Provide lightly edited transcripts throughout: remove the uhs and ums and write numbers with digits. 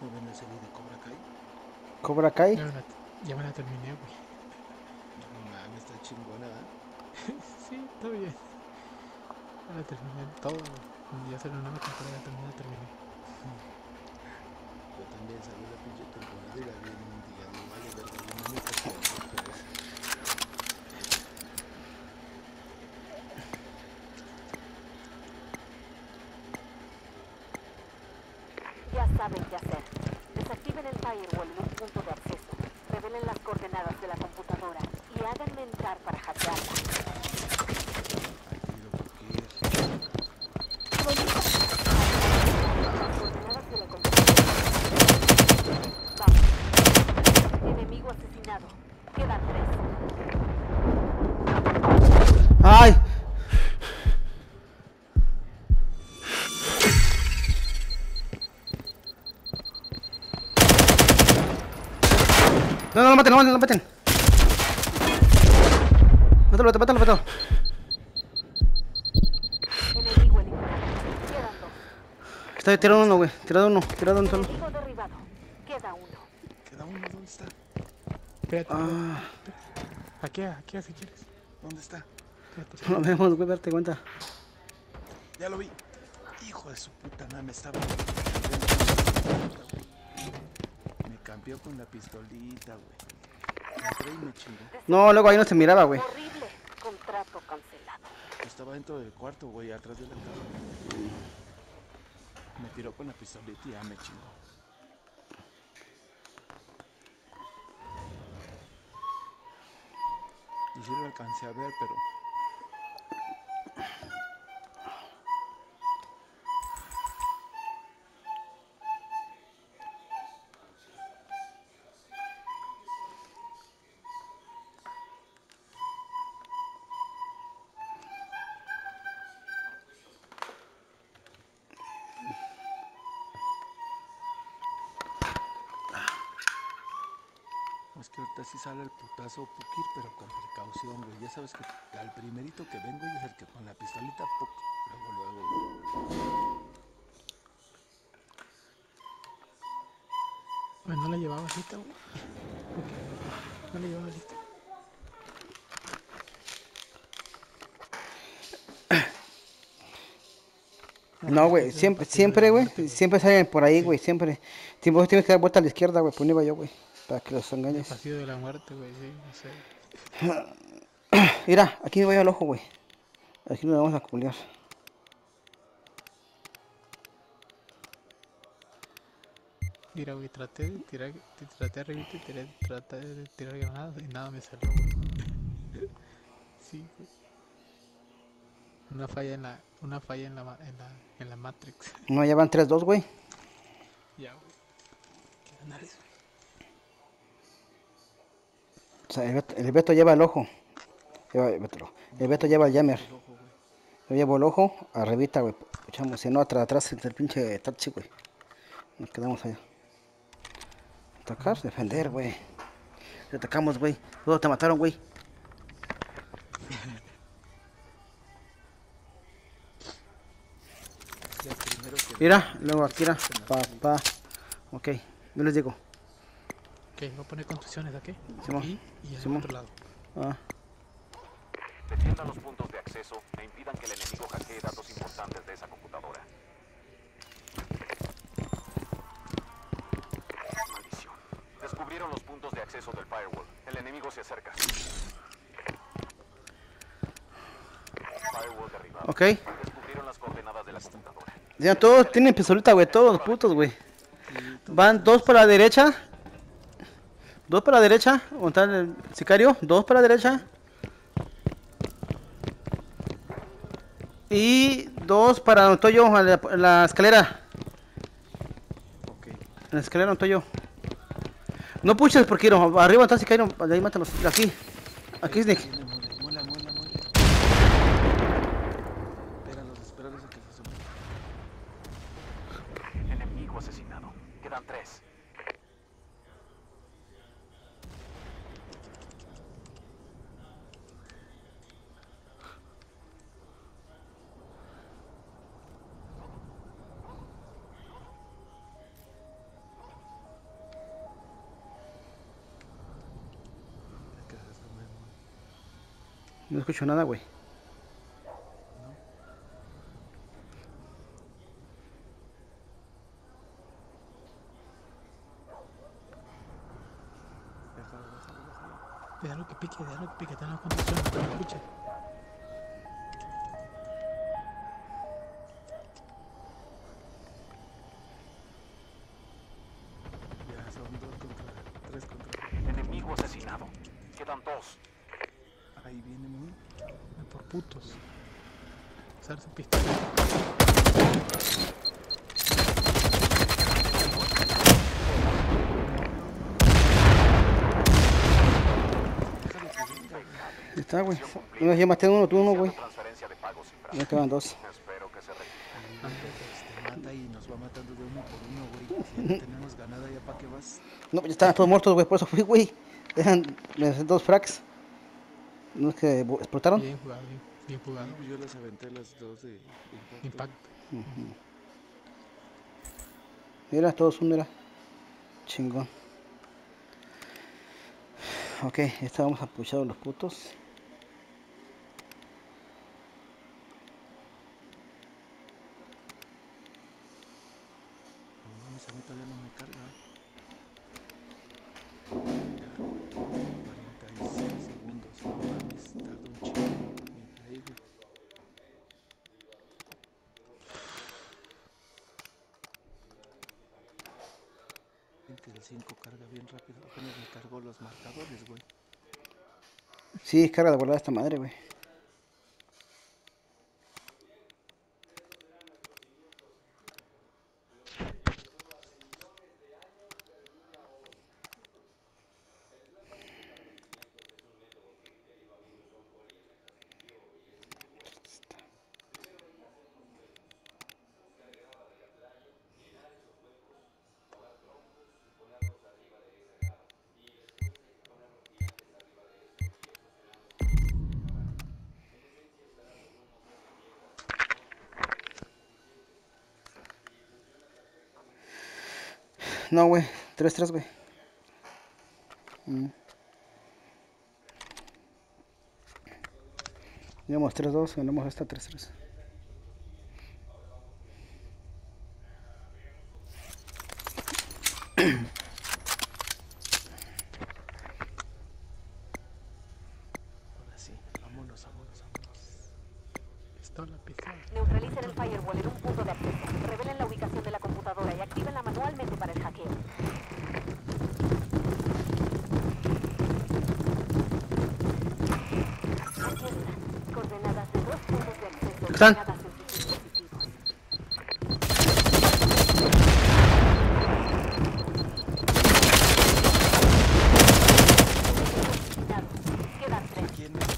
¿No ven la serie de Cobra Kai? ¿Cobra Kai? Ya me la terminé, güey. No mames, está chingona, ¿verdad? Sí, todo bien. Ya la terminé todo, güey. Ya salió una nueva temporada, también la terminé. Yo también salió la pinche temporada y la vi en un día. Digo, vale, verga, yo no necesito ver eso. Ya saben qué hacer. Desactiven el firewall en un punto de acceso. Revelen las coordenadas de la computadora y háganme entrar para hackearla. Ay, querido Joker. Las coordenadas de la computadora. Vamos. Enemigo asesinado. Quedan 3. ¡Ay! No, no lo maten, no lo maten. Mátalo, mátalo, mátalo. Enemigo eliminado. Quedan 2. Está tirado uno, güey. Tirado uno solo. Enemigo derribado. Queda 1. Queda uno, ¿dónde está? Espérate, Ah, espérate. Hackea si quieres. ¿Dónde está? Espérate, no lo espérate. vemos, güey, darte cuenta. Ya lo vi. Hijo de su puta madre, me estaba. Me cambió con la pistolita, güey. Entré y me chingó. No, luego ahí no se miraba, güey. Horrible. Contrato cancelado. Estaba dentro del cuarto, güey, atrás de la cama. Me tiró con la pistolita y ya me chingó. Y sí lo alcancé a ver, pero es que ahorita sí sale el putazo Pukir, pero con precaución, güey. Ya sabes que al primerito que vengo y es el que con la pistolita, ¡puc! Luego, Güey, no la llevaba lista, güey. ¿Por qué? No la llevaba lista. No, No, pues güey, ese es el siempre, partido de la siempre, güey. muerte, güey. Siempre salen por ahí, Sí, güey, siempre. Siempre tienes que dar vuelta a la izquierda, güey. Pues no iba yo, güey. Para que los el engañes. partido de la muerte, güey, sí, no sé. Mira, aquí me voy al ojo, güey. Aquí nos vamos a culiar. Mira, güey, traté arribita y traté de tirar granadas y nada me salió, güey. Sí, güey. Una falla en la Matrix. No, ya van 3-2, güey. Ya, güey. ¿Qué anales, güey? O sea, el Beto lleva el ojo. El Beto lleva el yo jammer. llevo el ojo, güey. Yo llevo el ojo, arribita, güey. Echamos, si no, atrás del pinche taxi, güey. Nos quedamos allá. Atacar, defender, güey. Te atacamos, güey. Luego te mataron, güey. Sí, al primero que vi, Mira, luego que aquí se era. meten Pa, arribita. pa. Ok, yo les digo. Ok, voy a poner construcciones aquí, Simón, aquí y en el Simón. otro lado. Ah, Defiendan los puntos de acceso e impidan que el enemigo hackee datos importantes de esa computadora. Maldición. Descubrieron los puntos de acceso del firewall. El enemigo se acerca. Firewall derribado. ok. Descubrieron las coordenadas de la computadora. Ya todos tienen pistolita, güey. Todos los putos, güey. Sí, todos Van tenemos dos para la pistola. derecha. Dos para la derecha. ¿Dónde está el sicario? Dos para la derecha. Y dos para donde estoy yo, a la escalera. Ok. En la escalera donde estoy yo. No puches porque arriba está el sicario. De ahí mátalos. Aquí. Aquí, Ahí Snake. viene, mole, muela, muela, muela. Espéralos a que se asomen. Enemigo asesinado. Quedan 3. No escucho nada, güey. Déjalo, déjalo, déjalo. Déjalo que pique, está en la construcción, no lo escuche. Ya son 2 contra 3 contra. Enemigo asesinado. Quedan 2. Ahí viene muy. Por putos. Usar su pistola. Déjalo que venga, güey. Ahí está, güey. No, ya maté uno, tú uno, güey. Transferencia de pagos sin Me quedan 2. Espero que se repita. Ahí, güey, te mata y nos va matando de uno por uno, güey. Si ya tenemos ganada, ¿ya para qué vas? No, ya estaban todos muertos, güey, por eso fui, güey. Eran 2 frags. ¿No es que explotaron? Bien jugado, bien jugado. Sí, yo las aventé las 2 de Impacto. Mira, todos uno era. Chingón. Ok, ya estábamos apuchados los putos. No mames, a mí todavía no me carga. Ya, 46 segundos. No mames, tarda un chingo mi play, güey. El 5 carga bien rápido. Apenas me cargó los marcadores, güey. Sí, carga de guardar esta madre, güey. No, güey. 3-3, güey. Llevamos 3-2, ganamos esta 3-3. Ahora sí, vámonos, vámonos, vámonos. Pistola. Neutralicen el firewall en un punto de acceso. Revelen la ubicación de la computadora y actívenla manualmente para el hackeo. Aquí están. Coordenadas de 2 puntos de acceso. ¿Están? ubicadas en sus dispositivos. Quedan 3. ¿Quién es?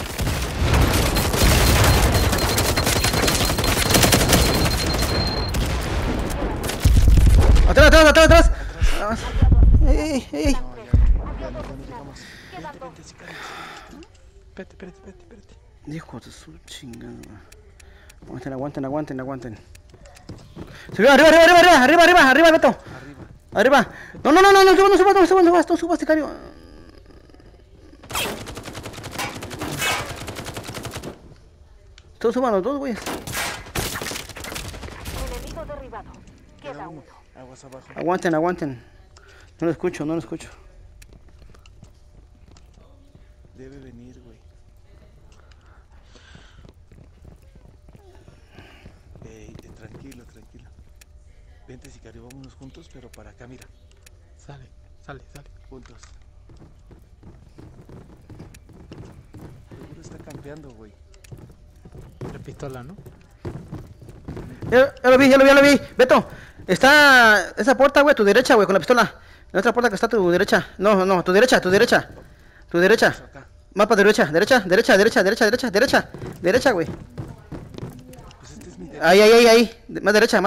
¡Atrás, atrás, atrás, atrás! ¡Ey, ey, ey! No, ya no llegamos. Vente, vente, sicario. Espérate. Hijo de su chingada. Aguanten. ¡Arriba, arriba, Beto! Arriba. ¡Arriba! No subas, sicario. Todos suban los dos, güey. Enemigo derribado. Queda uno. Aguas abajo. Aguanten. No lo escucho. Debe venir, güey. Tranquilo. Vente, sicario, vámonos juntos, pero para acá, mira. Sale. Juntos. Seguro está campeando, güey. La pistola, ¿no? Ya lo vi. Beto, está esa puerta, güey, a tu derecha, güey, con la pistola. La otra puerta que está a tu derecha. No, tu derecha. Acá. Mapa derecha, güey. Pues este es mi derecha. Ahí. Más derecha.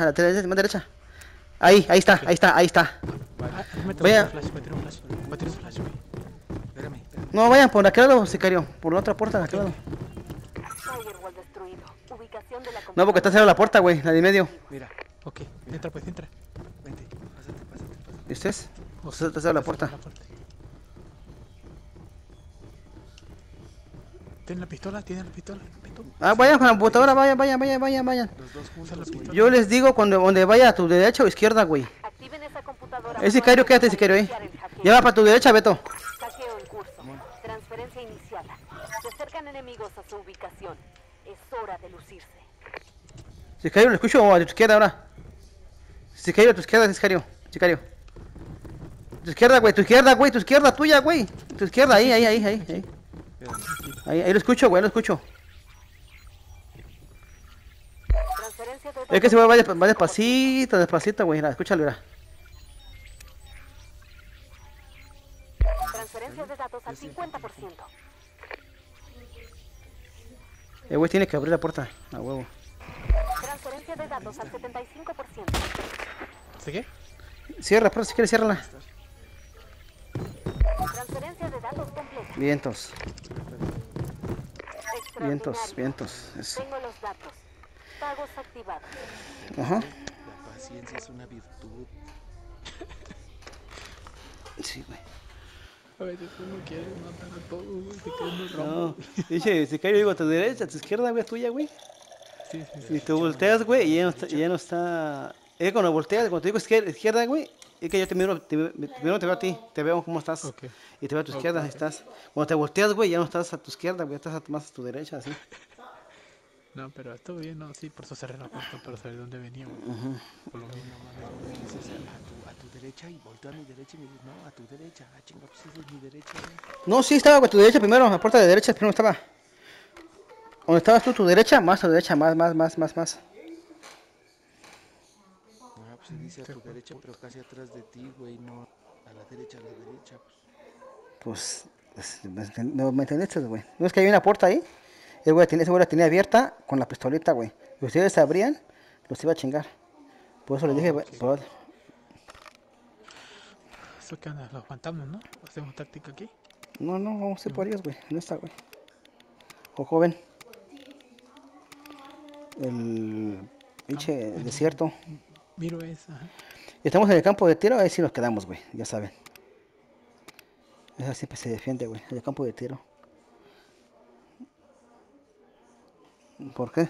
Ahí está. Me Vaya. tiro un flash, güey. Espérame. No, vayan por aquel lado, sicario. Por la otra puerta de aquel lado. Firewall destruido. Ubicación de la computadora. No, porque está cerrada la puerta, güey, la de en medio. Mira. Ok, entra. Vente. Pásate. ¿Viste? Está cerrada la puerta. Tiene la pistola, tiene la pistola. Ah, vayan con la computadora, vayan. Los dos Usa la juntos, güey. pistola. Yo les digo cuando donde vaya a tu derecha o izquierda, güey. Activen esa computadora. Ese Sicario, quédate, Sicario, Iniciar el hackeo. Ya va para tu derecha, Beto. Hackeo en curso. Transferencia iniciada. Se acercan enemigos a su ubicación. Es hora de lucirse. Sicario, lo escucho a tu izquierda ahora. Sicario, a tu izquierda, Sicario. Tu izquierda, güey, tu izquierda, tuya, güey. Tu izquierda, ahí. Ahí lo escucho, güey, lo escucho. Transferencia de Es que se va despacito, güey, escúchalo, mira. Transferencia de datos al 50%. El güey tiene que abrir la puerta, a huevo. Transferencia de datos al 75%. ¿Sí qué? Cierra, pero si quieres, ciérrala. Transferencia de datos completa. Vientos. Extraordinario. Eso. Tengo los datos. Pagos activados. Ajá. La paciencia es una virtud. Sí, güey. A veces uno quiere matar a todos, güey. Se queda en el rombo. No, dice, Sicario, digo, a tu derecha, a tu izquierda, güey, tuya, güey. Sí. Y tú volteas, güey, y ya no está. Es cuando volteas, cuando te digo izquierda, güey, es que yo primero te veo a ti, te veo cómo estás. Ok. Y te veo a tu izquierda, ahí estás. Cuando te volteas, güey, ya no estás a tu izquierda, güey, estás más a tu derecha, así. No, pero estuvo bien, ¿no? Sí, por eso cerré la puerta para saber dónde venía, güey. Por lo mismo. Me dices a tu derecha y volteo a mi derecha y me dices, no, a tu derecha. Ah, chinga, pues esa es mi derecha, güey. No, sí, estaba a tu derecha primero, la puerta de derecha primero estaba. Donde estabas tú, tu derecha, más a tu derecha, más. Ah, pues se dice a tu derecha, pero casi atrás de ti, güey, no a la derecha, pues. No me entendiste, güey. No es que hay una puerta ahí. Ese güey la tenía abierta con la pistolita, güey. Si ustedes abrían, los iba a chingar. Por eso les dije, güey. Eso que anda, lo aguantamos, ¿no? Hacemos táctica aquí. No, vamos a hacer por ellos, güey. ¿Dónde está, güey? O joven. El pinche desierto. Miro esa. Ajá. Estamos en el campo de tiro, ahí sí nos quedamos, güey. Ya saben. Esa siempre se defiende, güey. El campo de tiro. ¿Por qué?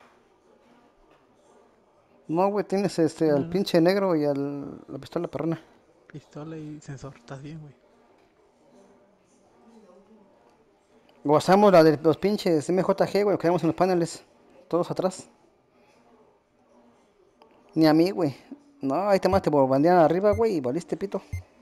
No, güey, tienes al pinche negro y la pistola perrona. Pistola y sensor, estás bien, güey. Gozamos la de los pinches MJG, güey, quedamos en los paneles. Todos atrás. Ni a mí, güey. No, ahí te más te bombardean arriba, güey, y valiste pito.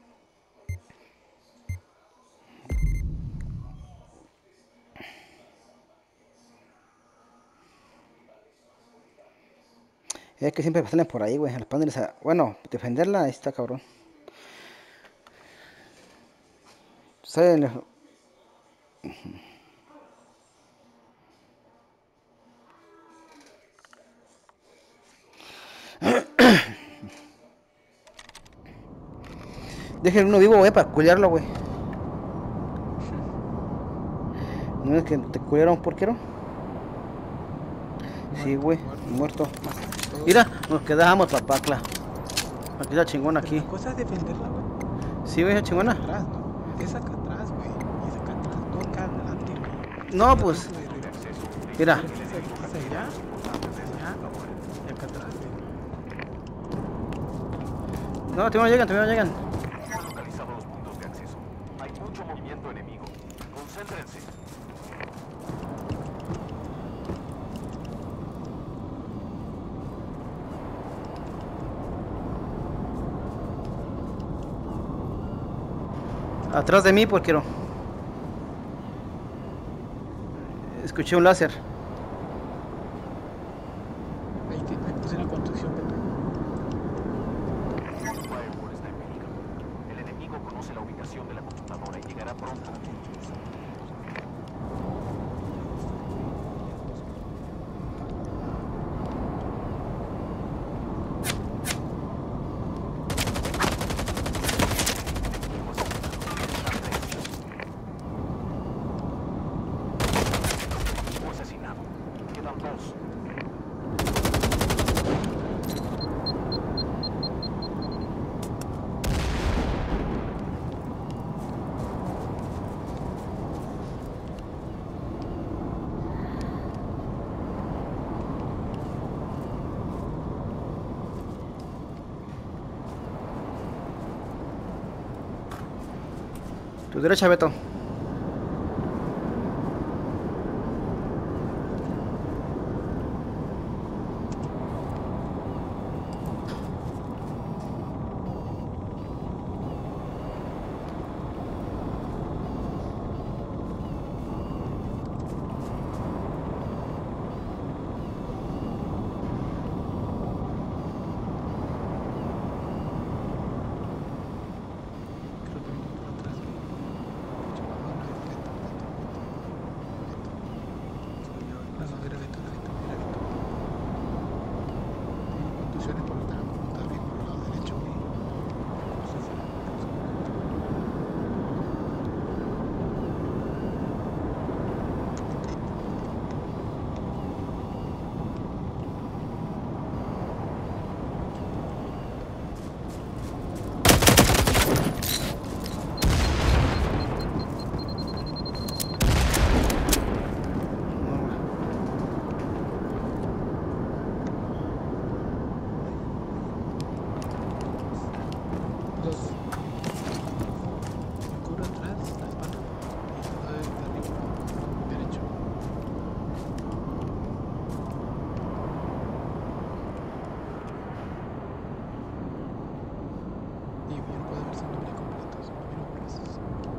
Es que siempre salen por ahí, güey, los paneles. Bueno, defenderla, ahí está, cabrón. Salen. Dejen uno vivo, güey, para culiarlo, güey. ¿No es que te culiaron un porquero? Sí, güey, muerto. Mira, nos quedamos, papacla. Aquí la chingona aquí. La cosa es defenderla, güey. Sí, güey, la chingona. Atrás, ¿no? Es acá atrás, güey. Es acá atrás, no acá adelante, güey. No, pues, mira. Es allá, y acá atrás, güey. No, todavía no llegan. Han localizado los puntos de acceso. Hay mucho movimiento enemigo. Concéntrense. Atrás de mí, porquero. Escuché un láser. Ahí puse la construcción, Beto. El firewall está en peligro. El enemigo conoce la ubicación de la computadora y llegará pronto. Fue asesinado. Tu derecha, Beto. Creo que viene por atrás, güey. Ah, no, es Beto, Beto. No, era Beto, era Beto, era Beto. Tiene contusiones por estar bien por el lado derecho, güey. Los me cubro atrás, la espalda, y el lado de arriba, derecho. Y bien puede verse en doble completo, si no miro por eso.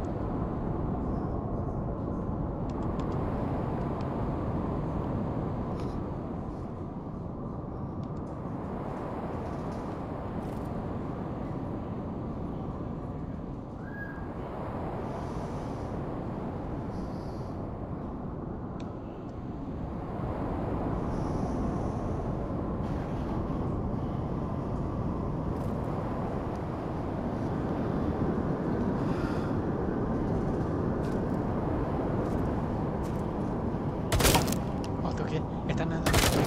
Oh, toqué, están nadando.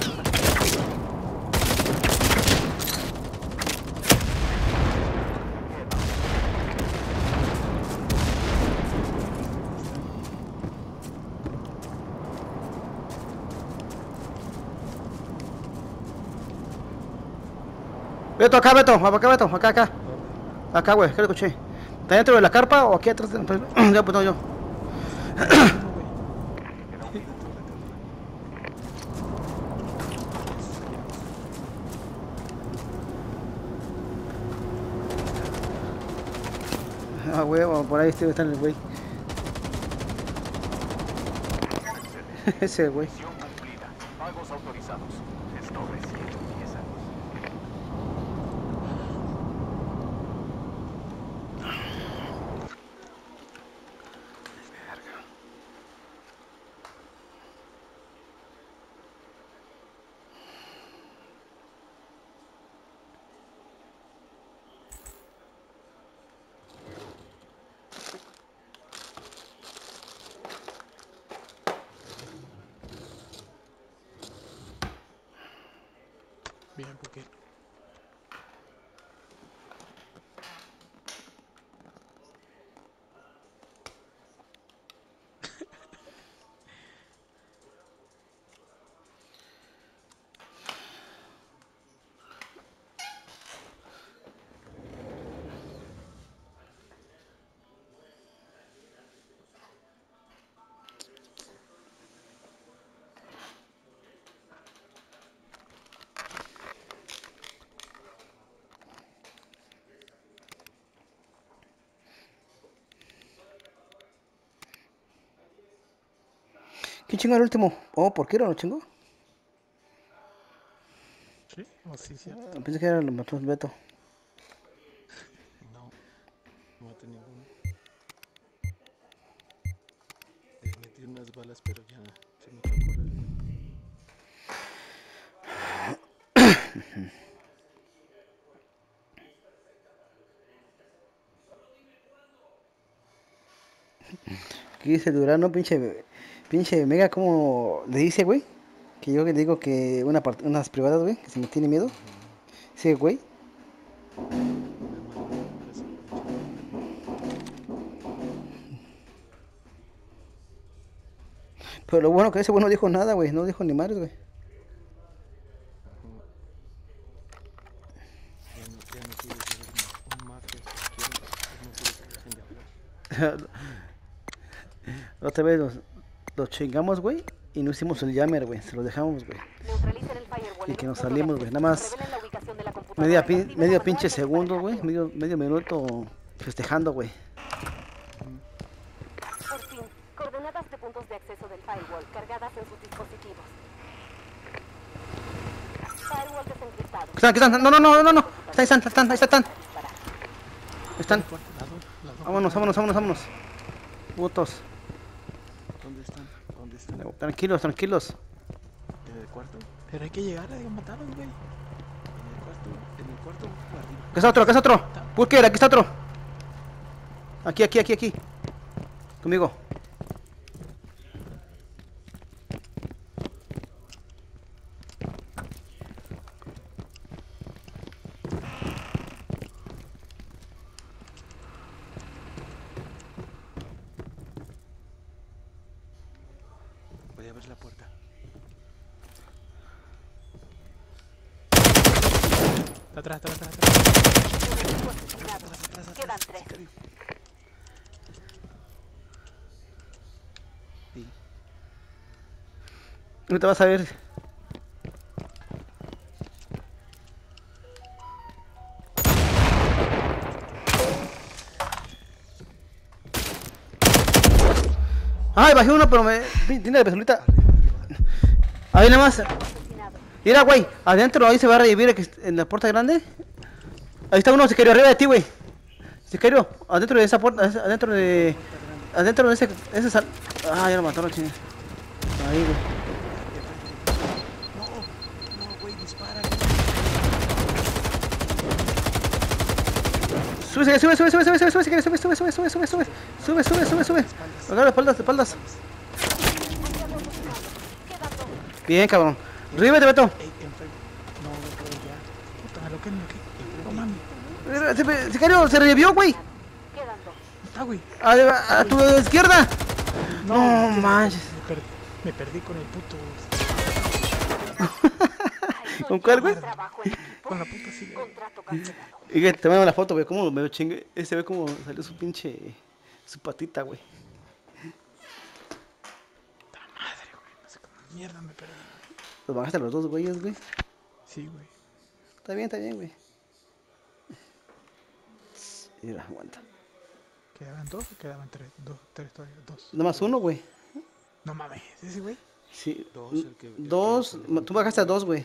Beto, acá, Beto. Acá, Beto. Acá, acá. Acá, güey. ¿Qué le escuché? ¿Está dentro de la carpa o aquí atrás? Ya, pues no, yo. Ah, huevo, por ahí está el güey. Ese güey. Misión cumplida. Pagos autorizados. Esto recién empieza. Bien, porque ¿Quién chingó el último? Oh, ¿por qué no lo chingó? sí, o sí, cierto. Pensé que era el mató Beto. No, no maté ninguno. Metí unas balas, pero ya se me echó a correr, güey. ¿Qué dice el Durano? Pinche Mega, ¿cómo le dice, güey? Que yo le digo que unas privadas, güey, que si me tiene miedo. Sí, güey. Me mandó un nombre ese pinche güey. Pero lo bueno que ese güey no dijo nada, güey. No dijo ni madres, güey. Ujú. Ya no quiere ser un mafia cualquiera. Ya no quiere que le dejen de hablar. otra vez los chingamos, güey. Y no hicimos el jammer, güey. Se lo dejamos, güey. Neutralicen el firewall Y en que un nos punto de salimos, güey. acceso. Nada más Revelen la ubicación de la computadora y activen la medio manual pinche del segundo, güey. hackeo. Medio minuto festejando, güey. Por fin, coordenadas de puntos de acceso del firewall cargadas en sus dispositivos. Firewall desencriptado. Aquí están. No. Ahí están. Están. Las dos. Vámonos. Putos. ¿Dónde están? ¿Dónde están? Tranquilos. ¿En el cuarto? Pero hay que llegar a matarlos, güey. En el cuarto o arriba. ¿Qué es otro? Burker, aquí está otro. Aquí. Conmigo. Voy a ver la puerta. Está atrás. Un equipo asesinado. Quedan 3. Sicario. Sí. No te vas a ver. Ay, bajé uno, pero tiene la pistolita. Ahí nada más. Asesinado. Mira, güey, adentro ahí se va a revivir en la puerta grande. Ahí está uno, Sicario, arriba de ti, güey. Sicario, adentro de esa puerta, adentro de ese sal. Ah, ya lo mataron, ching. Ahí, güey. No, güey, dispara. Sube. Agarra espaldas. Bien, cabrón. Ríbete, Beto. Ey, enfermo. No puedo ya. Puta, lo que. No mames. Sicario, se revivió, güey. Quedan 2. Está, güey. A tu izquierda. No manches. Me perdí con el puto. ¿Con cuál, güey? Trabajo en equipo. Con la puta sigue. Contrato cancelado. Y que te mando la foto, güey. Cómo me chingue. Se ve como salió su pinche. Su patita, güey. Puta madre, güey. No sé cómo mierda me perdí. Los bajaste a los dos, güeyes, güey. Sí, güey. Está bien, güey. Mira, aguanta. ¿Quedaban 2 o quedaban 3? 3 todavía. 2. Nada más uno, güey. No mames. ¿Ese, güey? Sí. Dos, el que Dos. Tú bajaste a dos, güey.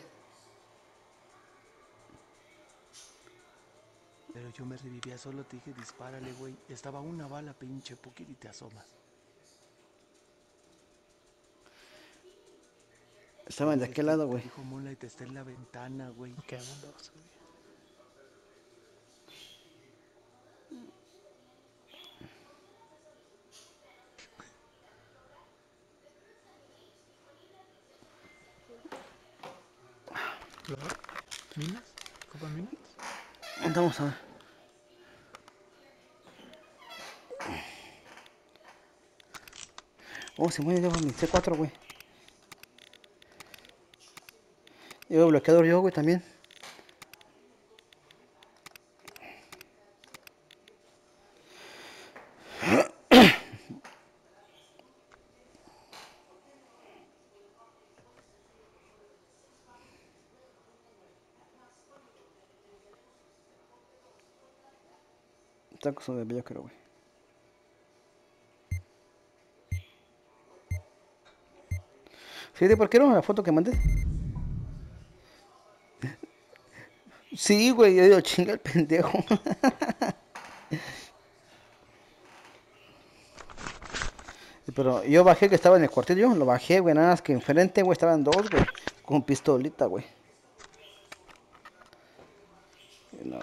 Pero yo me revivía solo, te dije, dispárale, güey. Estaba una bala, pinche Pukir, y te asomas. Estaban de aquel lado, güey. Dijo Moonlight, está en la ventana, güey. Quedaban 2, güey. ¿Minas? ¿Copan minas? Vamos a ver. Oh, se mueve mi C4, güey. Llevo bloqueador yo, güey, también. Tacos de bello, creo, güey. Fíjate, ¿por qué no la foto que mandé? Sí, güey, yo digo, chinga el pendejo. Pero yo bajé que estaba en el cuartel, yo lo bajé, güey, nada más que enfrente, güey, estaban dos, güey, con pistolita, güey. No.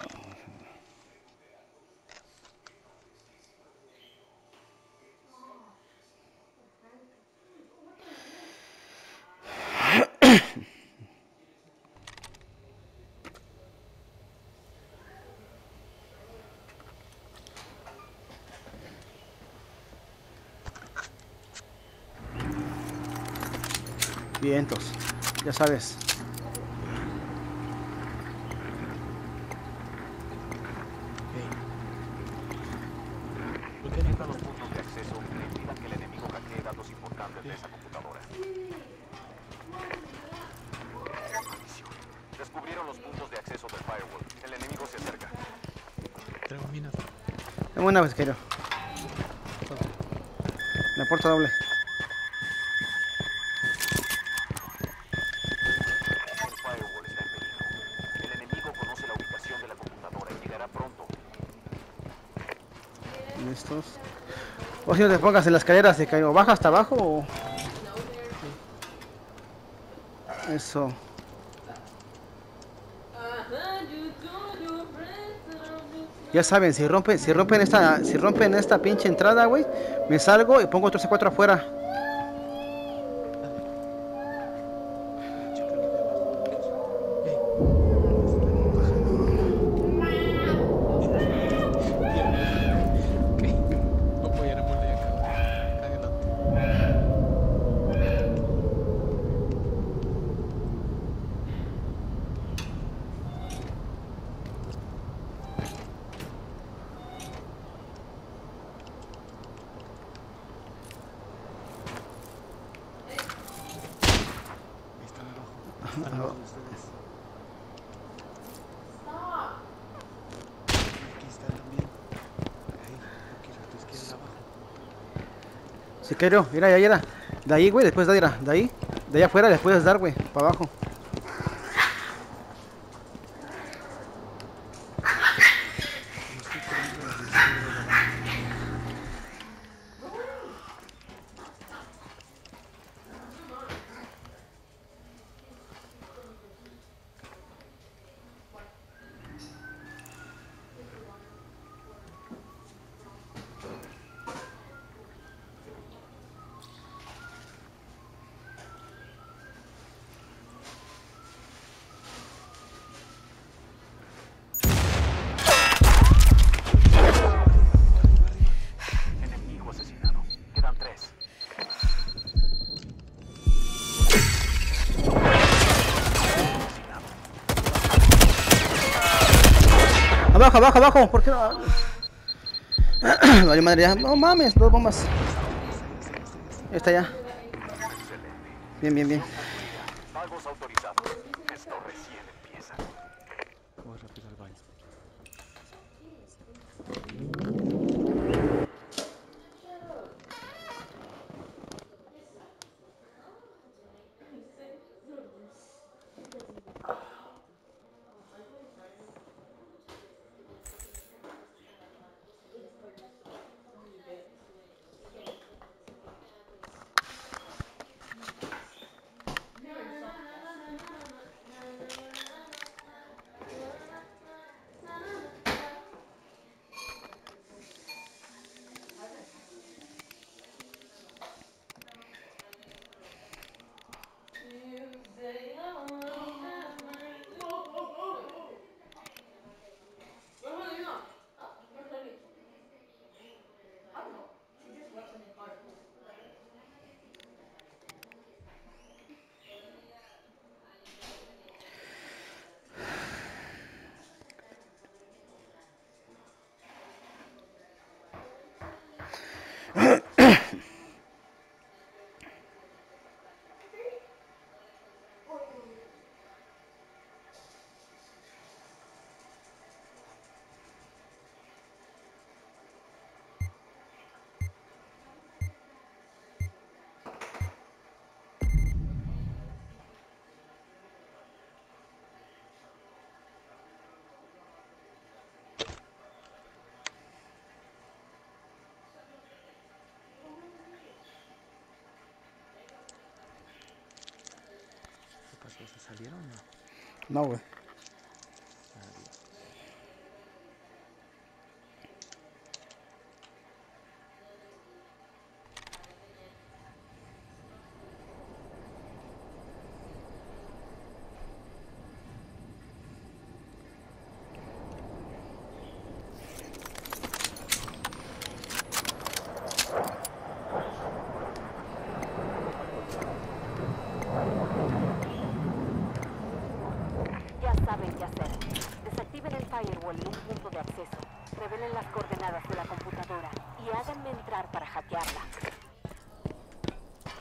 Vientos, ya sabes. Detecta los puntos de acceso e impidan que el enemigo hackee importantes de esa computadora. Maldición. Descubrieron los puntos de acceso del firewall. El enemigo se acerca. Traigo minas. Dame una vez, quiero. La puerta doble. El firewall está en peligro. El enemigo conoce la ubicación de la computadora y llegará pronto. Listos. O si no te pongas en las escaleras, se caigo. ¿Baja hasta abajo o...? Eso. Ya saben, si rompen esta pinche entrada, güey, me salgo y pongo otro C4 afuera. Chécalo de abajo, Pukir. Ok. Voy a apoyar a Mola y acá. Acá adelante. Ahí están abajo. Están abajo de ustedes. Y aquí está también. Ahí, Pukir, a tu izquierda abajo. Si quiero, mira, ya era. De ahí, güey, después de ahí, de ahí. De allá afuera le puedes dar, güey, para abajo. No estoy poniendo a la izquierda de abajo. Enemigo asesinado. Quedan 3. Abajo, abajo, abajo. ¿Por qué no? Vale, madre, ya. No mames, 2 bombas. Esta ya. Excelente. Bien, bien, bien. Pagos autorizados. Esto recién empieza. Voy rápido al baño. ¿Qué pasó? ¿Se salieron o no? No, güey. Adiós. Ya saben qué hacer. Desactiven el firewall en un punto de acceso. Revelen las coordenadas de la computadora y háganme entrar para hackearla.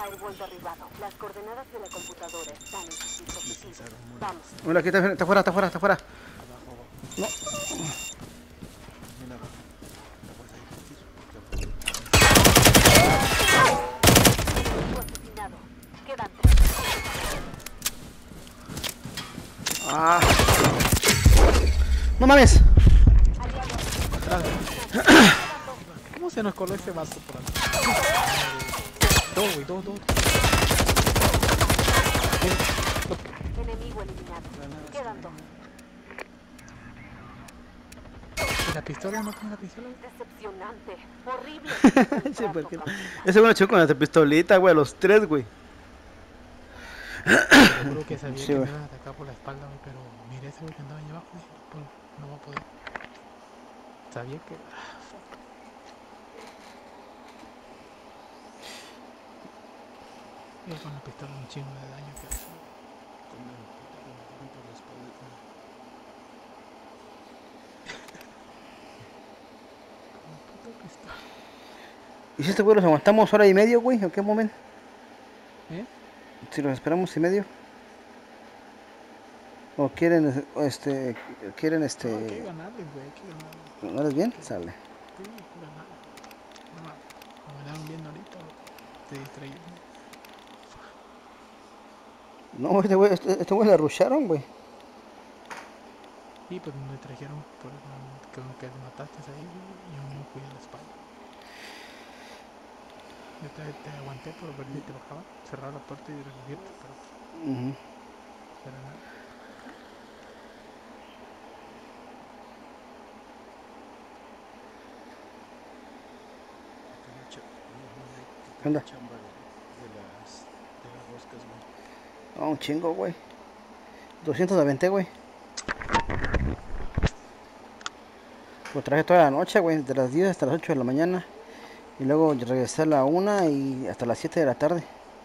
firewall derribado. Las coordenadas de la computadora están en sus dispositivos. Vamos. Mira, aquí está fuera, está fuera, está fuera. Abajo, abajo. No. Bien abajo. La fuerza de Pukir. Enemigo asesinado. Quedan 3. Ah. No mames. ¿Cómo se nos coló ese vaso por acá? Dos, güey, dos. Enemigo eliminado. Quedan 2. ¿Y la pistola? ¿No tiene la pistola? Decepcionante. Horrible. Sí, porque... Ese bueno chico con la pistolita, güey, a los 3, güey. Seguro que sabía Sí, que me güey. iban a atacar por la espalda, güey, pero miré ese güey que andaba ahí abajo, dije, pues, no va a poder. Sabía que... Y con la pistola un chingo de daño que hace. Con el puto que me dieron por la espalda. Con puta pistola. ¿Y si este güey los aguantamos hora y medio, güey? ¿En qué momento? ¿Eh? Si los esperamos y medio. ¿O quieren, quieren, No, hay que ganarles, güey, hay que ganarles. ¿No eres bien? Sale. Sí, hay que ganar. No mames, como ganaron bien ahorita, te distraí. No, este güey la rusharon, güey. Sí, pues me trajeron por que mataste ahí, güey, y yo no fui a la espalda. Yo te aguanté por ver si te bajaba, cerrar la puerta y revivirte, pero nada. ¿Qué onda? Chamba de las roscas, güey. Ah, un chingo, güey. 220, güey. Lo traje toda la noche, güey, desde las 10 hasta las 8 de la mañana. Y luego regresé a la 1 y hasta las 7 de la tarde.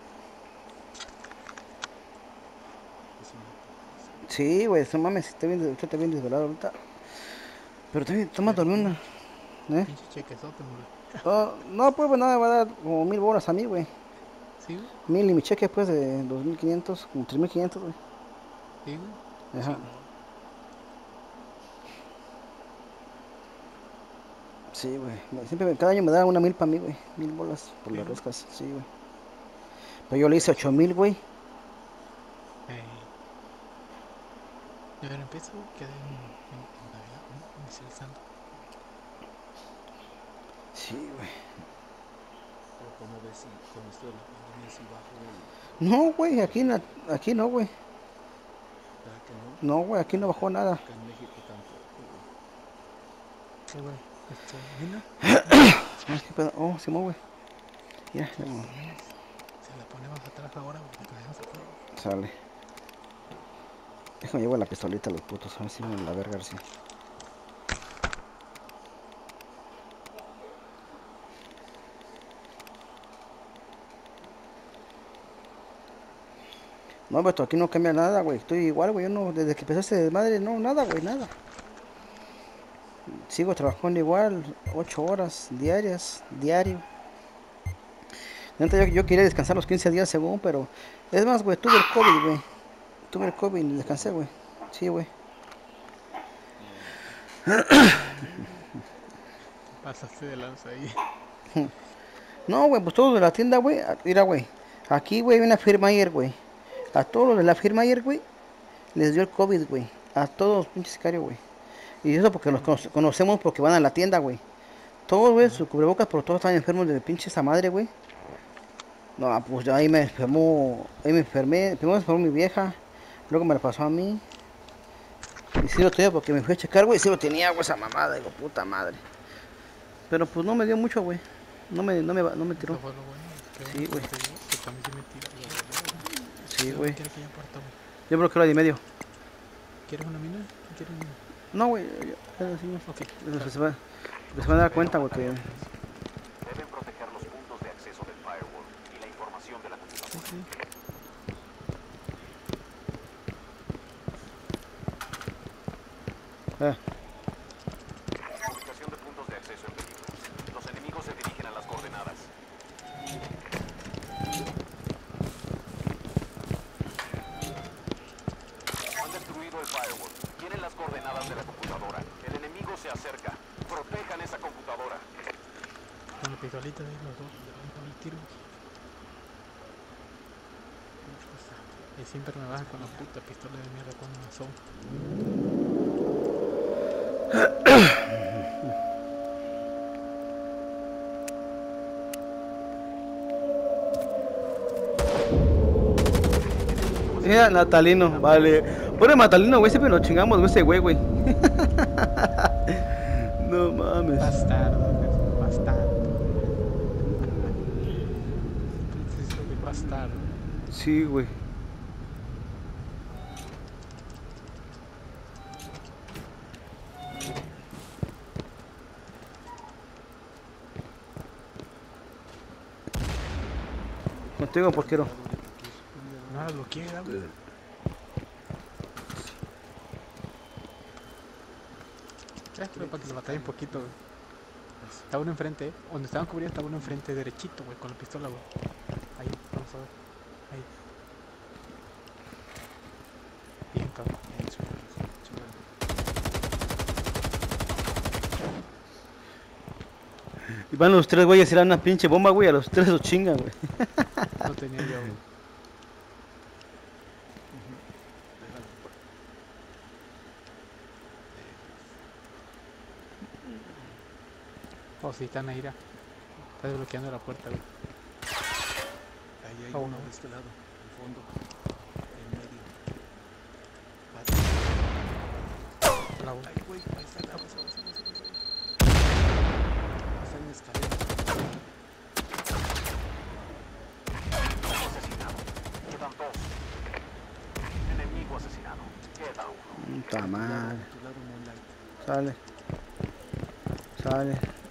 Sí, güey, no mames, usted está bien desvelado ahorita. Pero también, toma dormir una. Pinche chequezote, güey. No, pues nada, me va a dar como 1000 bolas a mí, güey. ¿Sí, güey? 1000 y mi cheque, pues, de 2500, como 3500, güey. ¿Sí, güey? Ajá. Sí, güey. Siempre, cada año me da una 1000 para mí, güey. 1000 bolas por las roscas, sí, güey. Pero yo le hice 8000, güey. A ver, empiezo, quedé en Navidad, ¿no? Inicié el santo. Sí, güey. Pero como ves, si con esto de la pandemia sí bajó No, güey, aquí no, güey. ¿verdad que no? No, güey, aquí no bajó nada. Acá en México tampoco, güey. Sí, güey. ¿Mina? ¿Qué pedo? Oh, se mueve, güey. Mira, ya, güey. Si la ponemos atrás ahora, güey, la ponemos atrás. Sale. Déjame llevar la pistolita a los putos, a ver si me la verga así. No, Beto, aquí no cambia nada, güey. Estoy igual, güey. Yo no, desde que empezó este desmadre, no, nada, güey, nada. Sigo trabajando igual, 8 horas diarias, diario. Yo quería descansar los 15 días según, pero... Es más, güey, tuve el COVID, güey. Tuve el COVID y descansé, güey. Sí, güey. Pasaste de lanza ahí. No, güey, pues todos de la tienda, güey. Mira, güey. Aquí, güey, hay una firma ayer, güey. A todos los de la firma ayer, güey, les dio el COVID, güey. A todos los pinches sicarios, güey. Y eso porque los conocemos porque van a la tienda, güey. Todos, güey, sus cubrebocas, pero todos están enfermos de pinche esa madre, güey. No, pues ahí me enfermó. Ahí me enfermé. Primero me enfermó mi vieja. Luego me la pasó a mí. Y sí lo tenía porque me fui a checar, güey. Sí lo tenía, güey, esa mamada. Digo, puta madre. Pero pues no me dio mucho, güey. No me tiró. Eso fue lo bueno. Sí, güey. Que también sí me tiró. Sí, güey. ¿Quieres que yo parta, güey? Yo creo que era de medio. ¿Quieres una mina? ¿Quieres una? No, güey. Ok. Se van a dar cuenta, güey, que... Deben proteger los puntos de acceso del firewall y la información de la computadora. Sí. Ubicación de puntos de acceso en peligro. Los enemigos se dirigen a las coordenadas. coordenadas de la computadora. El enemigo se acerca. Protejan esa computadora. Con la pistolita de los dos, con el tiro. Y siempre me baja con la puta pistola de mierda con una son. Mira, Natalino, vale. Pobre Natalino, güey, siempre lo chingamos, güey, ese güey. No mames. Bastardo, bastardo. Bastardo. Sí, güey. Contigo, porquero. No lo quiera, güey. Para que lo batalle un poquito, güey. Está uno enfrente, donde estaban cubriendo estaba uno enfrente derechito, güey, con la pistola, güey. Ahí, vamos a ver. Ahí. Bien, cabrón. Y van los tres güeyes, eran una pinche bomba, güey, a los tres los chingan, güey. No tenía yo, güey. Oh, sí, están ahí, está desbloqueando la puerta, güey. Ahí hay Ah, uno uno. de este lado, al fondo, en medio. Bravo. Ay, güey, ahí está, aguas. Está en escalera. Asesinado. Quedan dos. Enemigo asesinado. Queda uno. Puta madre. Tu lado, Moonlight. Sale. Sale.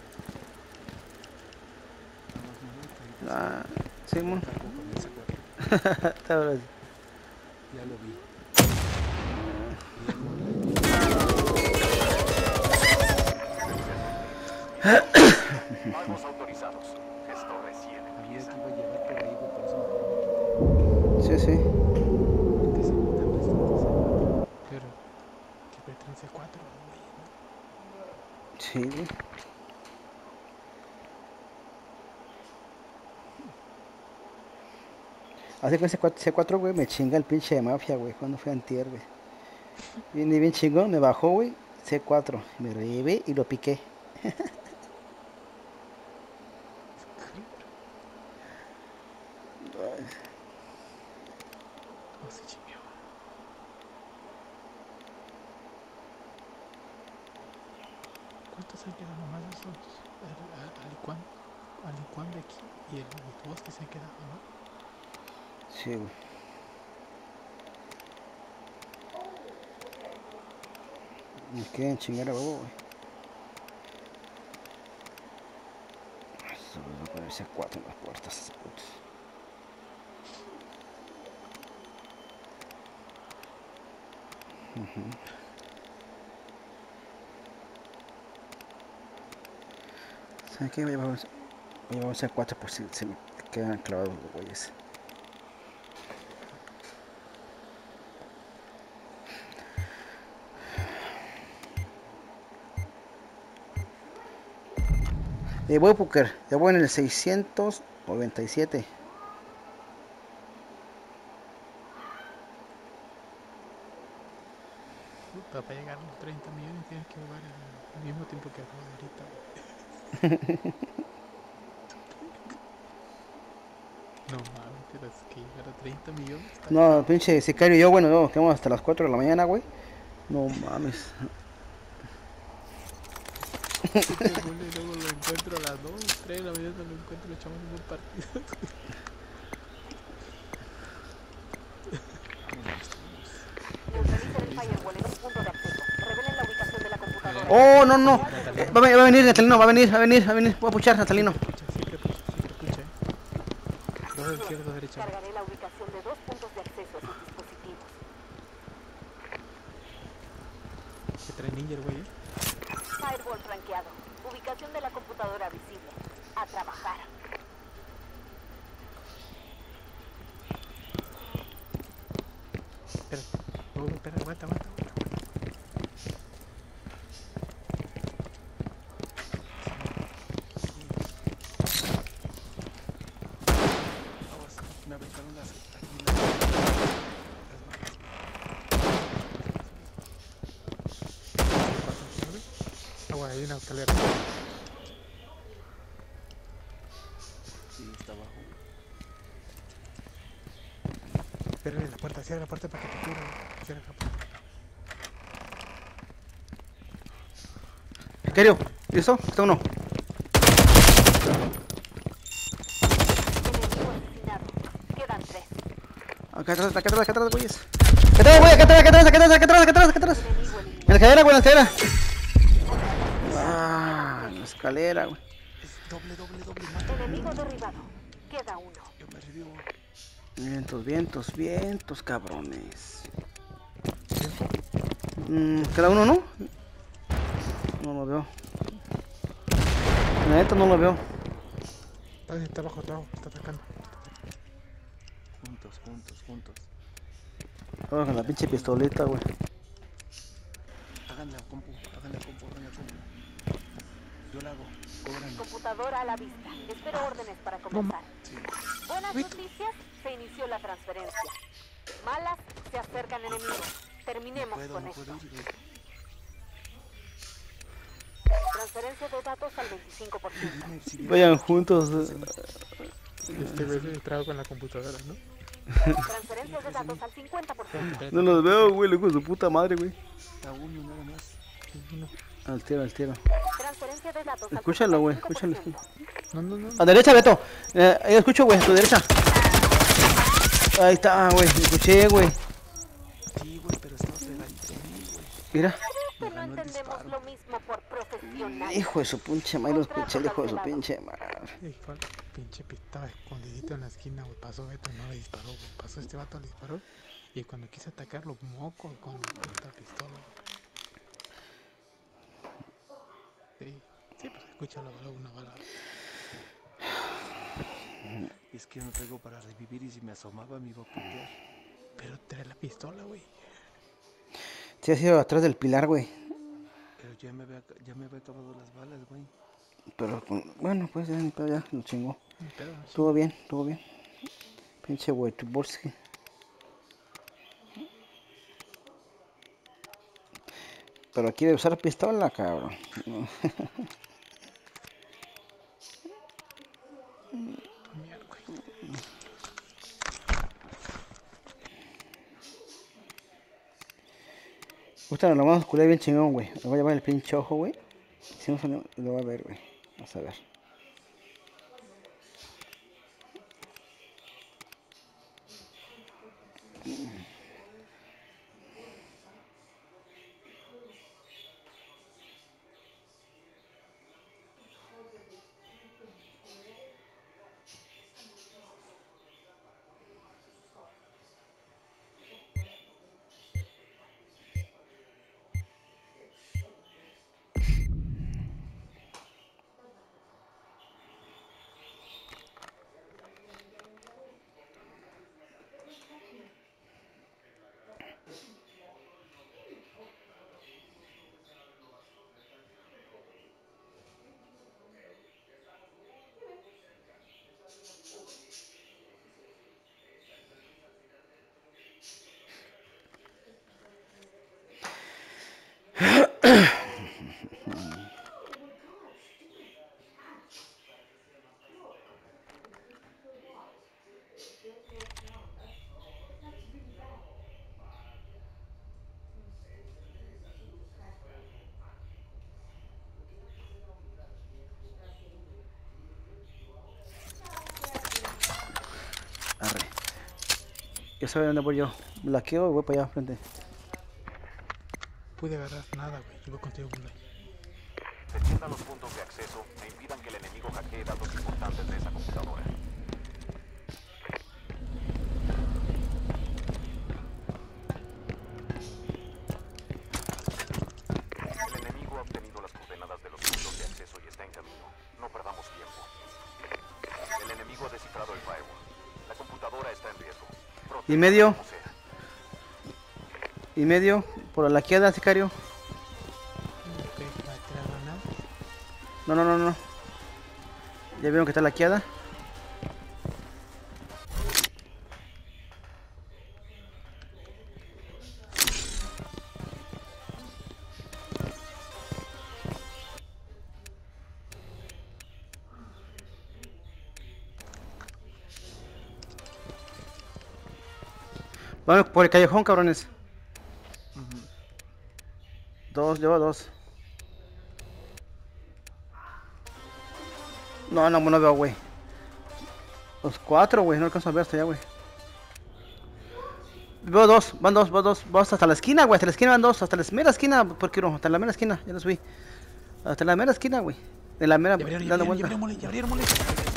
Vamos, Moonlight, ahí te Ah, sí, mon. cargo con esa cuerda. Está bien. Ya lo vi. Bien, Moonlight. Magos autorizados. Esto recién Sabía empieza. que iba a llegar por ahí, güey, por eso mejor me Sí, sí. quité. Que se me tan bastante. Pero, que pertenece a 4, güey, ¿no? Sí, güey. Así que ese C4, güey, me chinga el pinche de mafia, güey, cuando fui antier, güey. Viene bien chingón, me bajó, güey, C4. Me lo llevé y lo piqué. Oh, se chingueó. ¿Cuántos han quedado nomás esos? Alicuán de aquí y el bosque se han quedado, ¿no? Sí, güey. Me quieren chingar a huevo, güey. Solo voy a poner C4 en las puertas, putos. ¿Sabes qué? Voy a llevar un C4 por si se me quedan clavados los güeyes. Voy Puker, ya voy en el 697. Puta, para llegar a los 30 millones tienes que jugar al mismo tiempo que juego ahorita, güey. No mames, pero es que llegar a 30 millones está No, cabrón. pinche sicario y yo, bueno, no, quedamos hasta las 4 de la mañana, güey. No mames. Este güey, y luego lo encuentro a las 2, 3 de la mañana, lo encuentro y lo echamos en un partido. Neutralicen el firewall en un punto de acceso. Revelen la ubicación de la computadora. Oh, no, no. Va a venir Natalino, va a venir. Voy a puchar, Natalino. Siempre pucha, Dos de izquierda, dos de derecha. Cargaré la ubicación de 2 puntos de acceso a sus dispositivos. Que trae ninja el güey, Firewall franqueado. Ubicación de la computadora visible. A trabajar. Espera, aguanta. balas. Ah, bueno, hay una escalera. Sí, está abajo. Cierra la puerta para que te cubra. Cierra la puerta. Sicario, ¿listo? Está uno. Enemigo asesinado. Quedan 3. Acá atrás, güeyes. Acá atrás, güey, acá atrás. Enemigo En eliminado. la escalera, güey, en la escalera. Ah, en la escalera, güey. Es doble, mata. Enemigo derribado. Queda 1. Yo me revivo. Vientos, cabrones. Cada uno, ¿no? No lo veo. La neta no lo veo. Está abajo, está atacando. Juntos. Vamos con la pinche pistolita, güey. Hagan la compu. Yo la hago. Cóbranme. Computadora a la vista. Espero órdenes para comenzar. Sí. Buenas noticias, se inició la transferencia. Malas, se acercan enemigos. Terminemos No con puedo esto. ir, güey. Transferencia de datos al 25%. Dime si Vayan juntos. Este güey se trago con la computadora, ¿no? Transferencia de datos al 50%. No los veo, güey, loco, su puta madre, güey. a uno nada más. Al tiro. Transferencia de datos al Escúchalo, güey, 55%. No. A derecha, Beto. Ahí escucho, güey, a tu derecha. Ahí está, güey, escuché, güey. Sí, güey, pero estaba pegadito a mí, güey. Mira. Creo que no ganó el entendemos disparo. lo mismo por profesional. Hijo de su pinche madre, lo escuché, el hijo de su pinche madre. Igual, pinche estaba escondidito en la esquina, güey. Pasó Beto, no le disparó, güey. Pasó este vato, le disparó. Y cuando quise atacarlo, moco con la puta pistola. Sí, pues escucha una bala. Es que yo no traigo para revivir y si me asomaba me iba a putear. Pero trae la pistola, güey. Sí, ha sido atrás del pilar, güey. Pero ya me había acabado las balas, güey. Pero, bueno, pues ya, lo chingó. Ni pedo, sí. Todo bien. Pinche güey, tu bolsi. Pero quiere usar pistola, cabrón. No. Mierda, güey. Justo nos lo vamos a curar bien chingón, güey. Me voy a llevar el pinche ojo, güey. Si no sale, lo va a ver, güey. Vamos a ver. Arre. Ya sabe dónde voy yo. Blaqueo y voy para allá frente. Pude agarrar nada, güey. Yo voy contigo, güey. Defiendan los puntos de acceso e impidan que el enemigo hackee datos importantes de esa computadora. El enemigo ha obtenido las coordenadas de los puntos de acceso y está en camino. No perdamos tiempo. El enemigo ha descifrado el firewall. La computadora está en riesgo. Y medio. Como sea. Y medio. Por la queda, sicario. Ok, va a tirar granada. No. ¿Ya vieron que está laqueada? Vamos por el callejón, cabrones. Ujú. Dos, lleva dos. No, no, no veo, güey. Los cuatro, güey, no alcanzo a ver hasta allá, güey. Veo dos, van dos, vamos hasta la esquina, güey, hasta la esquina van dos, hasta la mera esquina, porque no, hasta la mera esquina, ya los vi. Hasta la mera esquina, güey. De la mera, Ya abrieron, dando ya vuelta. abrieron, mole, ya abrieron, mole.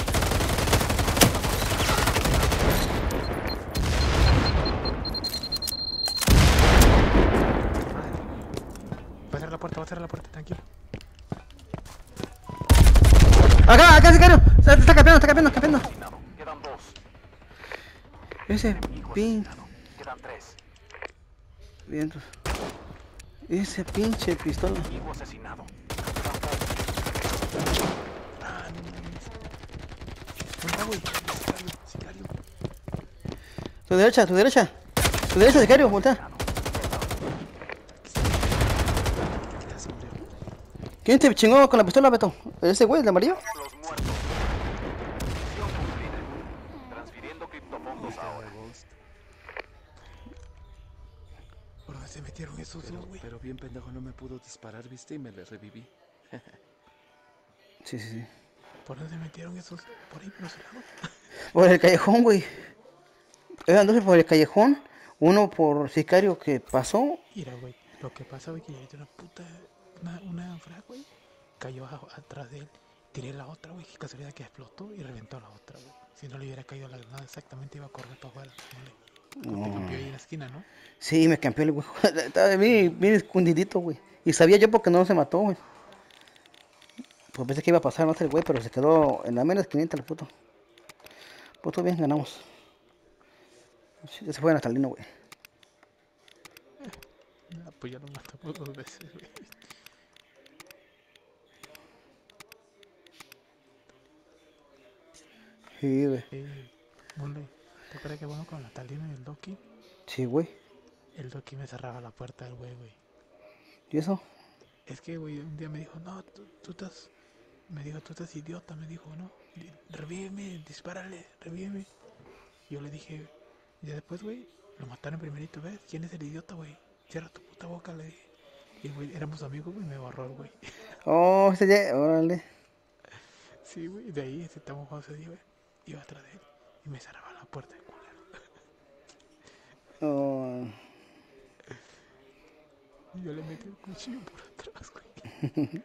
Va a cerrar la puerta, tranquilo. Acá, sicario. Está campeando. Asignado. Quedan 2. Ese Enemigo pin. asignado. Quedan 3. Vientos. Ese pinche pistola. Enemigo asesinado. ¿Dónde está, güey? Sicario. Tu derecha, sicario, voltea. Ya se murió. ¿Quién te chingó con la pistola, Beto? ¿Ese güey, el amarillo? Los muertos. Misión cumplida. Transfiriendo criptofondos ahora. Ghost. ¿Por dónde se metieron esos dos, güey? Pero bien pendejo no me pudo disparar, ¿viste? Y me le reviví. Sí. ¿Por dónde se metieron esos? Por ahí, por ese lado. Por el callejón, güey. Eran dos por el callejón. Uno por sicario que pasó. Mira, güey, lo que pasa, güey, que yo una puta, una frag, güey, cayó atrás de él, tiré la otra, güey, qué casualidad que explotó y reventó la otra, güey. Si no le hubiera caído la granada exactamente iba a correr para afuera, ¿no? Te cambió ahí en la esquina, ¿no? Sí, me campeó el güey. Estaba bien escondidito, güey. Y sabía yo porque no se mató, güey. Pues pensé que iba a pasar más el güey, pero se quedó en la mera esquinita el puto. Puto bien, ganamos. Sí, ya se fue hasta el lino, güey. Ah, pues ya lo matamos 2 veces, güey. Sí, güey. Mole, ¿te acuerdas que bueno con la Talina y el Doki? Sí, güey. El Doki me cerraba la puerta del güey. ¿Y eso? Es que, güey, un día me dijo, no, tú estás... Me dijo, tú estás idiota, me dijo, ¿no? Revíveme, dispárale, revíveme. Yo le dije, ya después, güey, lo mataron primerito, ¿ves? ¿Quién es el idiota, güey? Cierra tu puta boca, le dije. Y, güey, éramos amigos, güey, me borró el güey. Oh, ese ya, órale. Sí, güey, de ahí estamos jugando ese día, güey. Iba atrás de él y me cerraba la puerta de culero. Oh, Y yo le metí el cuchillo por atrás, güey.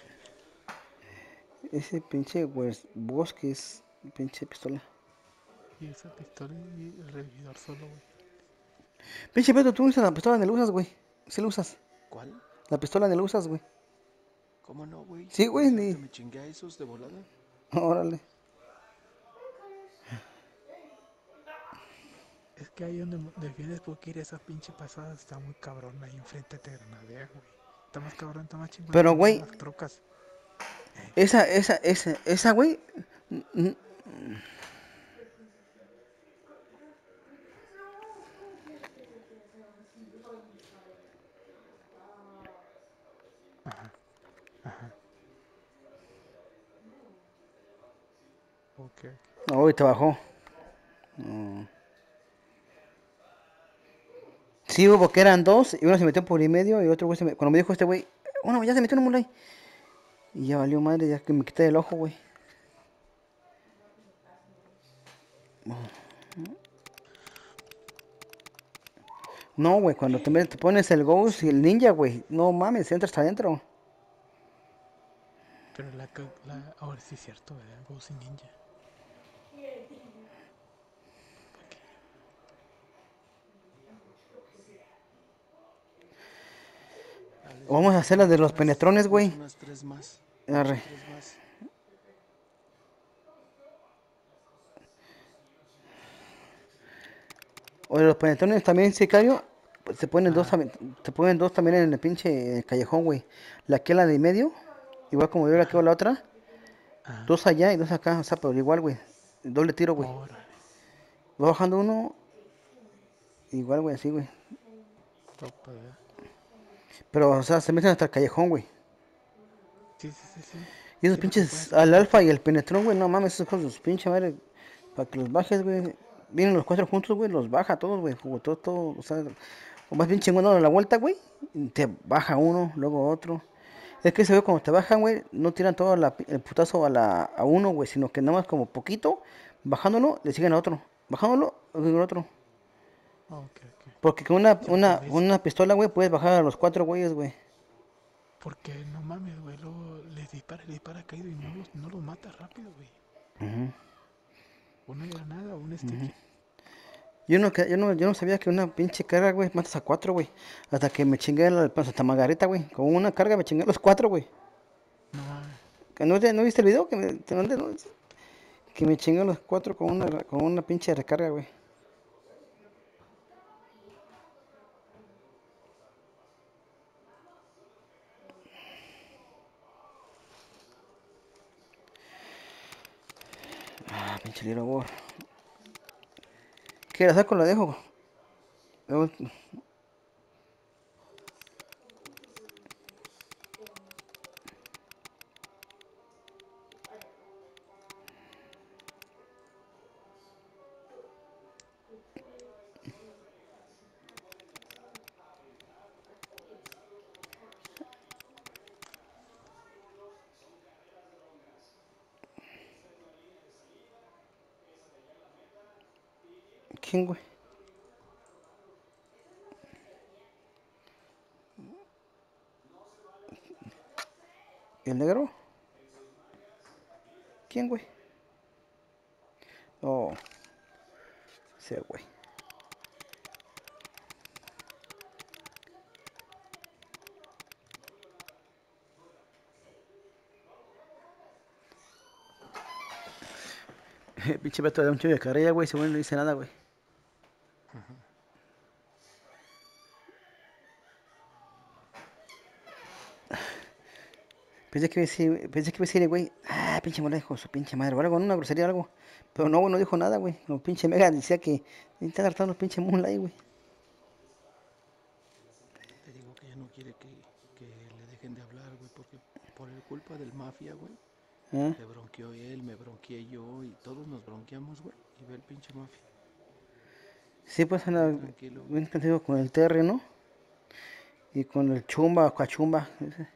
ese pinche, pues, bosque es pinche pistola. Y esa pistola y el revividor solo, güey. Pinche Beto, tú usas la pistola ni la usas, güey. Sí la usas. ¿Cuál? La pistola ni la usas, güey. ¿Cómo no, güey? Sí, güey, ¿Sabes ni- que me chingué a esos de volada? Órale. Es que ahí donde defiendes porque ir esa pinche pasada está muy cabrón. Ahí enfrente te granadea, güey. Está más cabrón, está más chingón. Pero, que güey, las trocas. Esa, güey. Ok. No, güey, te bajó. No. Sí, güey, porque eran dos y uno se metió por y medio y otro güey cuando me dijo este güey, bueno, ya se metió en un mulay. Y ya valió madre, ya que me quité el ojo, güey. No, güey, cuando te pones el Ghost y el Ninja, güey, no mames, entras hasta adentro. Pero ahora sí es cierto, ¿verdad? Ghost y Ninja. Dale, Vamos a hacer las de los penetrones, güey. Unas 3 más. Arre. 3 más. O de los penetrones también, sicario, pues se ponen dos también, te ponen dos también en el pinche callejón, güey. La que la de medio, igual como yo la que la otra. Ah, Dos allá y dos acá, o sea, pero igual, güey. Doble tiro, güey. órale. Va bajando uno, igual, güey, así, güey. Topa, ¿verdad? Pero, o sea, se meten hasta el callejón, güey. Sí. Y esos Sí, porque pinches, puedes- al alfa y el penetrón, güey, no mames, esos cosas, pinche madre, para que los bajes, güey, vienen los 4 juntos, güey, los baja todos, güey. Todo, o sea, o más bien chingón dando la vuelta, güey. Y te baja uno, luego otro. Es que se ve cuando te bajan, güey, no tiran todo el putazo a uno, güey, sino que nada más como poquito, bajándolo, le siguen a otro. Bajándolo, le siguen a otro. Ah, ok, ok. Porque con Sí, tal vez. una pistola, güey, puedes bajar a los 4 güeyes, güey. Porque no mames, güey, luego les dispara caído y no los mata rápido, güey. Ujú. Una granada, un sticky. Yo no sabía que una pinche carga, güey, matas a 4, güey. Hasta que me chingué la Santa Margarita, güey. Con una carga me chingué a los 4, güey. No mames. ¿No viste el video que te mandé, no? Que me chingué a los 4 con una pinche recarga, güey. Ah, pinche Little War. ¿Qué? ¿La saco o la dejo? Luego- ¿Quién, güey? ¿El negro? ¿Quién, güey? Oh, ese güey. Pinche Beto da un chingo de carrilla, güey. Según no dice nada, güey. Pensé que iba a decir, güey, ah, pinche molejo, su pinche madre, o algo, ¿no? Una grosería o algo. Pero no, güey, no dijo nada, güey. No, pinche Mega decía que está tratando los pinche Moonlight, güey. Te digo que ya no quiere que le dejen de hablar, güey, porque por el culpa del mafia, güey, ¿Ah? le bronqueó él, me bronqueé yo y todos nos bronqueamos, güey. Y ve el pinche mafia. Sí, pues anda Tranquilo, güey. bien contigo con el Terry, ¿no? Y con el Chumba, Cuachumba. Ese.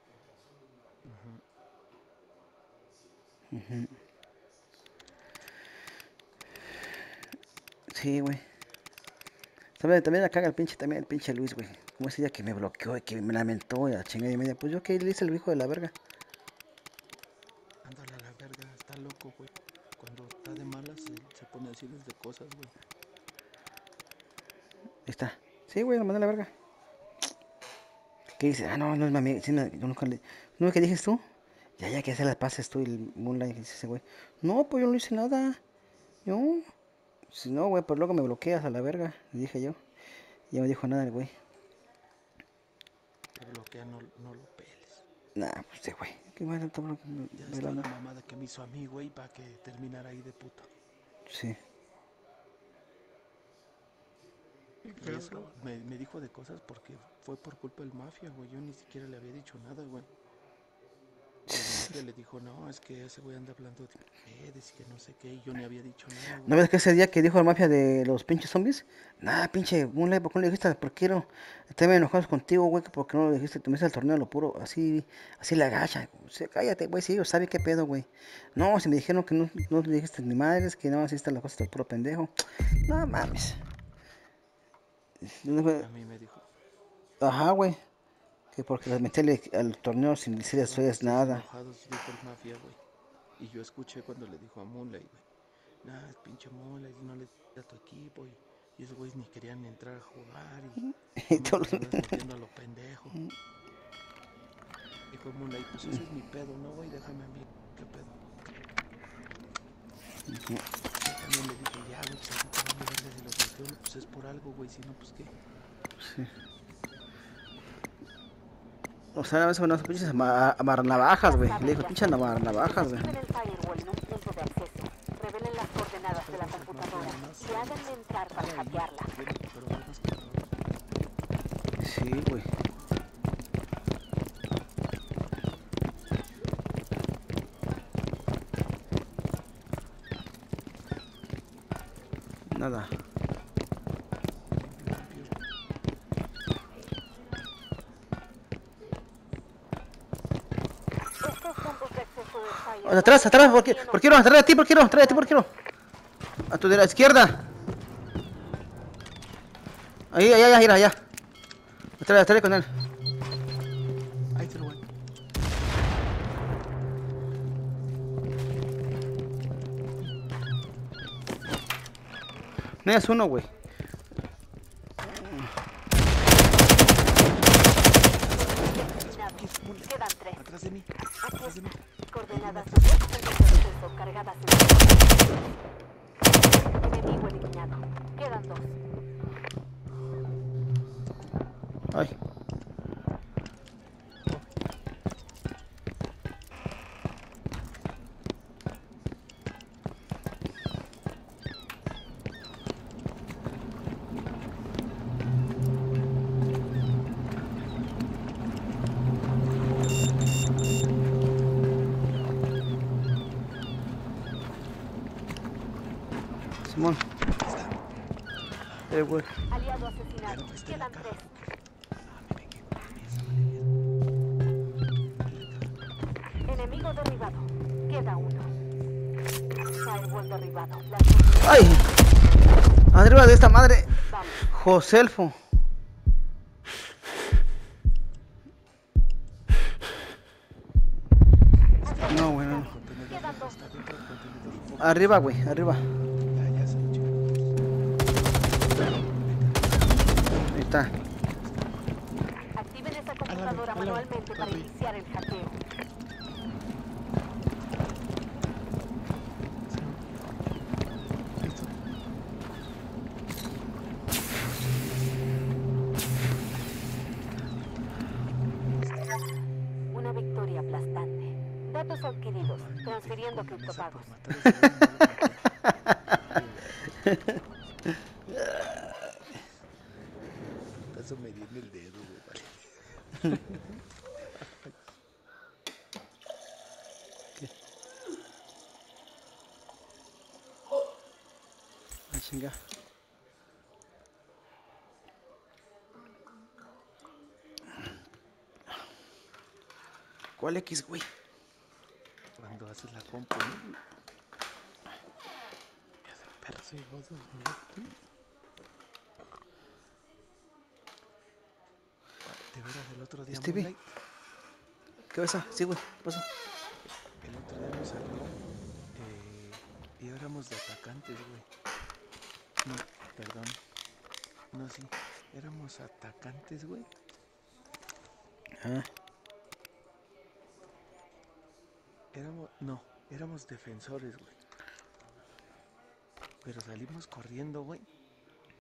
Sí, güey. También la caga el pinche Luis, güey. Como ese día que me bloqueó y que me lamentó y la chingada y media. Pues yo qué le hice el hijo de la verga. Ándale a la verga, está loco, güey. Cuando está de malas se pone a decir de cosas, güey. Ahí está. Sí, güey, lo mandé a la verga. ¿Qué dice? Ah, no, no es mi amigo. Sí, yo nunca le... ¿No que dices tú? Ya, que hacer las paces tú y el Moonlight, dice ese güey. No, pues yo no hice nada. Yo. Si no, güey, pues luego me bloqueas a la verga, le dije yo. Y ya me dijo nada el güey. Te bloquea, no lo peles. Nah, pues sí, güey. Qué bueno, está Ya está la mamada que me hizo a mí, güey, para que terminara ahí de puto. Sí. Y eso me dijo de cosas porque fue por culpa del mafia, güey. Yo ni siquiera le había dicho nada, güey. Y el mafia le dijo, no, es que ese güey anda hablando de ustedes y que no sé qué. Y yo ni había dicho nada, ¿No güey. ves que ese día que dijo la mafia de los pinches zombies? Nah, pinche Moonlight, ¿por qué no le dijiste? ¿Por qué no? Estoy enojados contigo, güey, que porque no le dijiste, te metiste al torneo lo puro, así la agacha. O sea, cállate, güey, si ellos saben qué pedo, güey. No, si me dijeron que no le dijiste ni madres, que no, así están las cosas del puro pendejo. No mames. A mí me dijo, Ajá, güey. Que porque las metí al torneo sin decirles ustedes nada. enojados, dijo el mafia, güey. Y yo escuché cuando le dijo a Moonlight, güey. Nah, es pinche Moonlight, no le digas a tu equipo. Y esos güeyes ni querían entrar a jugar. Y Y todos- nomás andas metiendo a lo pendejo. Dijo Moonlight, pues ese es mi pedo, ¿no, güey? Déjame a mí, ¿qué pedo? Yo también le dije, ya, güey, pues a ti te vale verga si lo bloqueo, pues es por algo, güey, si no, pues qué. O sea, a veces unas pinches amarnavajas, güey. Le dijo, pinche amarnavajas, güey. Desactiven el firewall en un punto de acceso. Revelen las coordenadas de la computadora y háganme entrar para hackearla. Pero más que todo, Sí, güey. Fire. Atrás, atrás, ¿por qué no? Atrás de ti, ¿por qué no? Atrás de ti, ¿por qué no? A tu de la izquierda. Ahí, allá, allá, allá. Atrás con él. Ahí te lo voy. No es uno, güey. Eliminado. Quedan 3. Atrás de mí. Aquí Atrás de mí. está. Coordenadas de puntos de acceso cargadas en enemigo eliminado. Quedan 2. Ay. Simón. Güey. Aliado asesinado. Quedan 3. Enemigo derribado. Queda 1. Firewall derribado. ¡Ay! Arriba de esta madre. Vamos. Joselfo. No, güey, no. Quedan 2. Está dentro del contenedor. Arriba, güey, arriba. Ya se lo chingaron. Ahí está. Activen esa computadora Álame, manualmente para papi. iniciar el hackeo. Listo. Una victoria aplastante. Datos adquiridos. Transfiriendo criptopagos. Por matar a ese güey, no lo maté. Eso me dio en el dedo, güey. Vale. Ah, chinga. ¿Cuál X, güey? Cuando haces la compu, ¿no? Perro, soy vos, De veras, el otro día Stevie. Moonlight, ¿Qué pasa? Sí, güey. ¿Qué pasó? el otro día nos salió y éramos de atacantes, güey. No, perdón. No, sí. Éramos atacantes, güey. Ah, Éramos defensores, güey. Pero salimos corriendo, güey.